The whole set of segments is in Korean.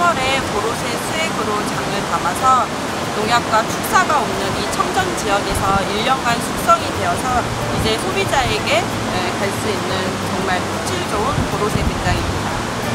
3월에 보로세 수액으로 장을 담아서 농약과 축사가 없는 이 청정 지역에서 1년간 숙성이 되어서 이제 소비자에게 갈 수 있는 정말 품질 좋은 보로세 된장입니다.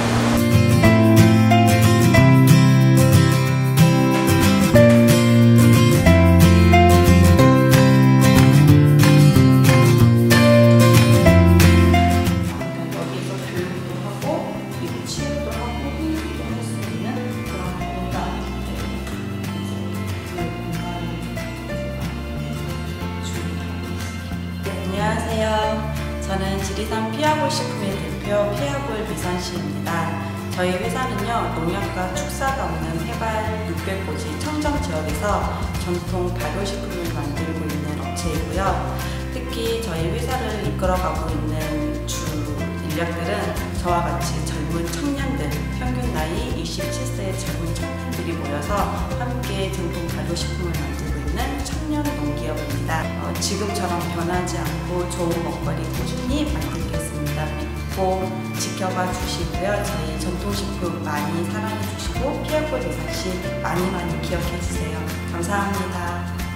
안녕하세요. 저는 지리산 피아골 식품의 대표 피아골 미선씨입니다. 저희 회사는요, 농약과 축사가 없는 해발 600고지 청정 지역에서 전통 발효식품을 만들고 있는 업체이고요. 특히 저희 회사를 이끌어가고 있는 주 인력들은 저와 같이 젊은 청년들, 평균 나이 27세의 젊은 청년들이 모여서 함께 전통 발효식품을 만들고 있는 청년 농기업입니다. 지금처럼 변하지 않고 좋은 먹거리 꾸준히 만들겠습니다. 믿고 지켜봐 주시고요. 저희 전통식품 많이 사랑해 주시고 피아골 미선씨 많이 기억해 주세요. 감사합니다.